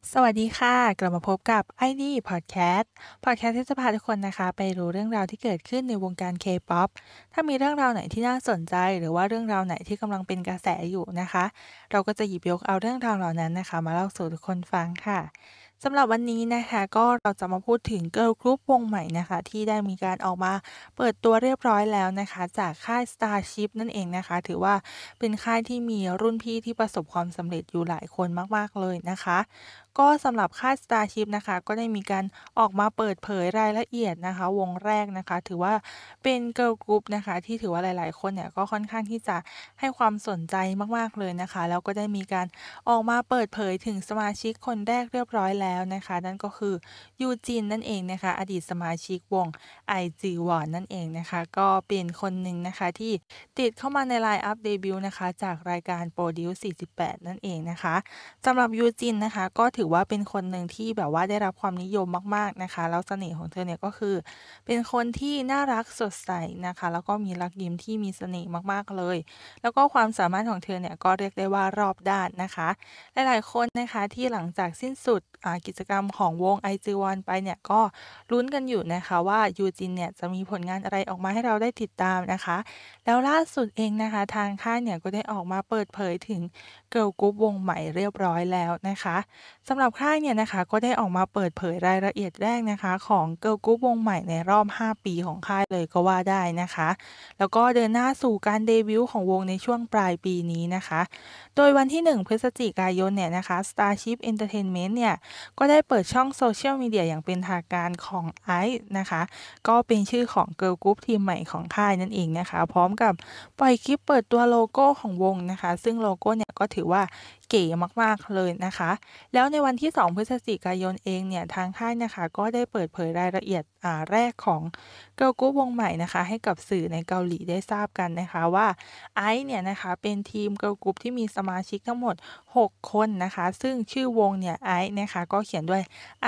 สวัสดีค่ะกลับมาพบกับ ID Podcast ที่จะพาทุกคนนะคะไปรู้เรื่องราวที่เกิดขึ้นในวงการ K-pop ถ้ามีเรื่องราวไหนที่น่าสนใจหรือว่าเรื่องราวไหนที่กำลังเป็นกระแสอยู่นะคะเราก็จะหยิบยกเอาเรื่องราวเหล่านั้นนะคะมาเล่าสู่ทุกคนฟังค่ะสำหรับวันนี้นะคะก็เราจะมาพูดถึง Girl Group วงใหม่นะคะที่ได้มีการออกมาเปิดตัวเรียบร้อยแล้วนะคะจากค่าย Starship นั่นเองนะคะถือว่าเป็นค่ายที่มีรุ่นพี่ที่ประสบความสำเร็จอยู่หลายคนมากๆเลยนะคะ ก็สำหรับค่าย Starship นะคะก็ได้มีการออกมาเปิดเผยรายละเอียดนะคะวงแรกนะคะถือว่าเป็น Girl Group นะคะที่ถือว่าหลายๆคนเนี่ยก็ค่อนข้างที่จะให้ความสนใจมากๆเลยนะคะแล้วก็ได้มีการออกมาเปิดเผยถึงสมาชิกคนแรกเรียบร้อยแล้วนะคะนั่นก็คือยูจินนั่นเองนะคะอดีตสมาชิกวง IZ*ONE นั่นเองนะคะก็เป็นคนหนึ่งนะคะที่ติดเข้ามาใน Line-up เดบิวต์นะคะจากรายการ Produce 48นั่นเองนะคะ สำหรับยูจินนะคะก็ถือว่าเป็นคนหนึ่งที่แบบว่าได้รับความนิยมมากๆนะคะแล้วเสน่ห์ของเธอเนี่ยก็คือเป็นคนที่น่ารักสดใสนะคะแล้วก็มีรักยิ้มที่มีเสน่ห์มากๆเลยแล้วก็ความสามารถของเธอเนี่ยก็เรียกได้ว่ารอบด้านนะคะหลายๆคนนะคะที่หลังจากสิ้นสุดกิจกรรมของวง IZ*ONE ไปเนี่ยก็ลุ้นกันอยู่นะคะว่ายูจินเนี่ยจะมีผลงานอะไรออกมาให้เราได้ติดตามนะคะแล้วล่าสุดเองนะคะทางค่ายเนี่ยก็ได้ออกมาเปิดเผยถึง Girl Group วงใหม่เรียบร้อยแล้วนะคะสำหรับค่ายเนี่ยนะคะก็ได้ออกมาเปิดเผยรายละเอียดแรกนะคะของ Girl Group วงใหม่ในรอบ5ปีของค่ายเลยก็ว่าได้นะคะแล้วก็เดินหน้าสู่การเดบิวต์ของวงในช่วงปลายปีนี้นะคะโดยวันที่1พฤศจิกายนเนี่ยนะคะ Starship Entertainment เนี่ยก็ได้เปิดช่อง Social Media อย่างเป็นทางการของ IVE นะคะก็เป็นชื่อของ Girl Group ทีมใหม่ของค่ายนั่นเองนะคะพร้อมกับ ปล่อยคลิปเปิดตัวโลโก้ของวงนะคะซึ่งโลโก้เนี่ยก็ถือว่าเก๋มากๆเลยนะคะแล้วในวันที่2พฤศจิกายนเองเนี่ยทางค่ายนะคะก็ได้เปิดเผยรายละเอียดแรกของ Girl Group วงใหม่นะคะให้กับสื่อในเกาหลีได้ทราบกันนะคะว่า IVE เนี่ยนะคะเป็นทีม Girl Group ที่มีสมาชิกทั้งหมด6คนนะคะซึ่งชื่อวงเนี่ย IVE นะคะก็เขียนด้วย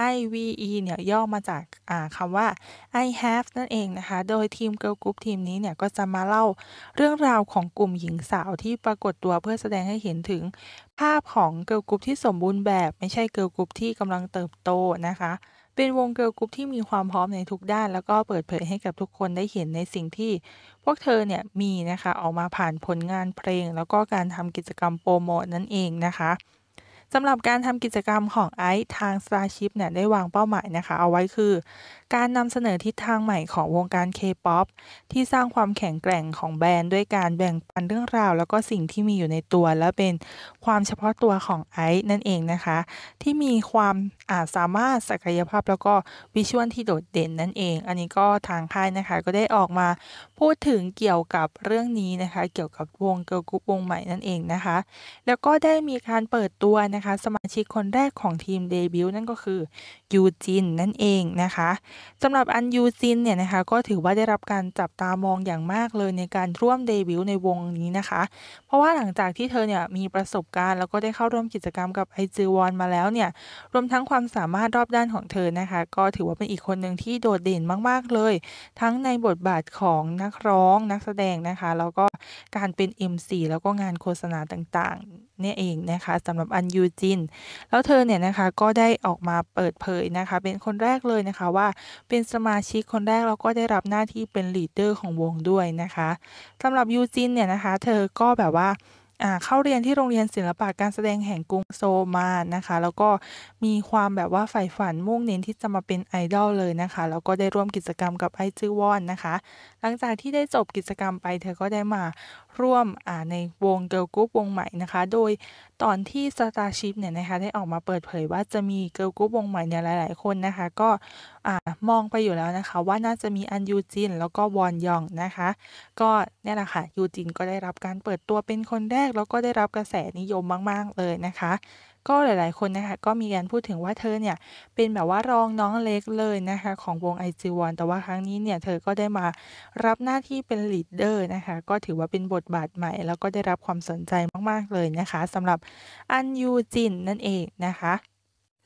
IVE เนี่ยย่อมาจากคำว่า I have นั่นเองนะคะโดยทีม Girl Group ทีมนี้เนี่ยก็จะมาเล่า เรื่องราวของกลุ่มหญิงสาวที่ปรากฏตัวเพื่อแสดงให้เห็นถึงภาพของ Girl Group ที่สมบูรณ์แบบไม่ใช่ Girl Group ที่กำลังเติบโตนะคะเป็นวง Girl Group ที่มีความพร้อมในทุกด้านแล้วก็เปิดเผยให้กับทุกคนได้เห็นในสิ่งที่พวกเธอเนี่ยมีนะคะออกมาผ่านผลงานเพลงแล้วก็การทำกิจกรรมโพรโมตนั่นเองนะคะสำหรับการทำกิจกรรมของ IVE ทาง Starship เนี่ยได้วางเป้าหมายนะคะเอาไว้คือ การนำเสนอทิศทางใหม่ของวงการ K-pop ที่สร้างความแข็งแกร่งของแบรนด์ด้วยการแบ่งปันเรื่องราวแล้วก็สิ่งที่มีอยู่ในตัวและเป็นความเฉพาะตัวของ IVE นั่นเองนะคะที่มีความสามารถศักยภาพแล้วก็วิชวลที่โดดเด่นนั่นเองอันนี้ก็ทางค่ายนะคะก็ได้ออกมาพูดถึงเกี่ยวกับเรื่องนี้นะคะเกี่ยวกับวง Girl Group วงใหม่นั่นเองนะคะแล้วก็ได้มีการเปิดตัวนะคะสมาชิกคนแรกของทีมเดบิวต์นั่นก็คือยูจินนั่นเองนะคะ สำหรับอันยูจินเนี่ยนะคะก็ถือว่าได้รับการจับตามองอย่างมากเลยในการร่วมเดบิวต์ในวงนี้นะคะเพราะว่าหลังจากที่เธอเนี่ยมีประสบการณ์แล้วก็ได้เข้าร่วมกิจกรรมกับ IZ*ONE มาแล้วเนี่ยรวมทั้งความสามารถรอบด้านของเธอนะคะก็ถือว่าเป็นอีกคนหนึ่งที่โดดเด่นมากๆเลยทั้งในบทบาทของนักร้องนักแสดงนะคะแล้วก็การเป็น MC แล้วก็งานโฆษณาต่างๆเนี่ยเองนะคะสำหรับอันยูจินแล้วเธอเนี่ยนะคะก็ได้ออกมาเปิดเผยนะคะเป็นคนแรกเลยนะคะว่า เป็นสมาชิกคนแรกแล้วก็ได้รับหน้าที่เป็นลีดเดอร์ของวงด้วยนะคะสำหรับยูจินเนี่ยนะคะเธอก็แบบว่าเข้าเรียนที่โรงเรียนศิลปะการแสดงแห่งกรุงโซลมานะคะแล้วก็มีความแบบว่าใฝ่ฝันมุ่งเน้นที่จะมาเป็นไอดอลเลยนะคะแล้วก็ได้ร่วมกิจกรรมกับ IZ*ONE นะคะหลังจากที่ได้จบกิจกรรมไปเธอก็ได้มาร่วมในวง Girl Group วงใหม่นะคะโดยตอนที่ Starship เนี่ยนะคะได้ออกมาเปิดเผยว่าจะมี Girl Group วงใหม่เนี่ยหลายๆคนนะคะก็ มองไปอยู่แล้วนะคะว่าน่าจะมีอันยูจินแล้วก็วอนยองนะคะก็เนี่ยแหละค่ะยูจินก็ได้รับการเปิดตัวเป็นคนแรกแล้วก็ได้รับกระแสนิยมมากๆเลยนะคะก็หลายๆคนนะคะก็มีการพูดถึงว่าเธอเนี่ยเป็นแบบว่ารองน้องเล็กเลยนะคะของวง IZ*ONE แต่ว่าครั้งนี้เนี่ยเธอก็ได้มารับหน้าที่เป็นลีดเดอร์นะคะก็ถือว่าเป็นบทบาทใหม่แล้วก็ได้รับความสนใจมากๆเลยนะคะสำหรับอันยูจินนั่นเองนะคะ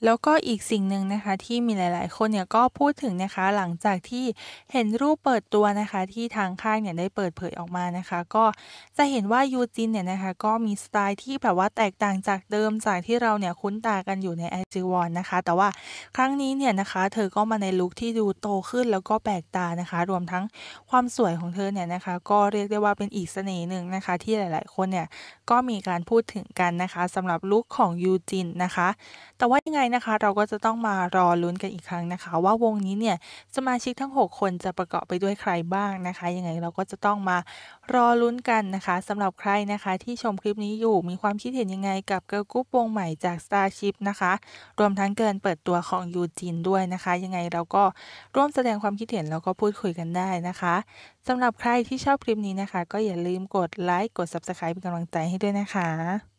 แล้วก็อีกสิ่งหนึ่งนะคะที่มีหลายๆคนเนี่ยก็พูดถึงนะคะหลังจากที่เห็นรูปเปิดตัวนะคะที่ทางค่ายเนี่ยได้เปิดเผยออกมานะคะก็จะเห็นว่ายูจินเนี่ยนะคะก็มีสไตล์ที่แบบว่าแตกต่างจากเดิมจากที่เราเนี่ยคุ้นตากันอยู่ใน IG1 นะคะแต่ว่าครั้งนี้เนี่ยนะคะเธอก็มาในลุคที่ดูโตขึ้นแล้วก็แปลกตานะคะรวมทั้งความสวยของเธอเนี่ยนะคะก็เรียกได้ว่าเป็นอีกเสน่ห์หนึ่งนะคะที่หลายๆคนเนี่ยก็มีการพูดถึงกันนะคะสำหรับลุคของยูจินนะคะ แต่ว่ายังไงนะคะเราก็จะต้องมารอลุ้นกันอีกครั้งนะคะว่าวงนี้เนี่ยสมาชิกทั้ง6คนจะประกอบไปด้วยใครบ้างนะคะยังไงเราก็จะต้องมารอลุ้นกันนะคะสำหรับใครนะคะที่ชมคลิปนี้อยู่มีความคิดเห็นยังไงกับเกิร์ลกรุ๊ปวงใหม่จาก Starship นะคะรวมทั้งการเปิดตัวของยูจินด้วยนะคะยังไงเราก็ร่วมแสดงความคิดเห็นแล้วก็พูดคุยกันได้นะคะสำหรับใครที่ชอบคลิปนี้นะคะก็อย่าลืมกดไลค์กด Subscribe เป็นกำลังใจให้ด้วยนะคะ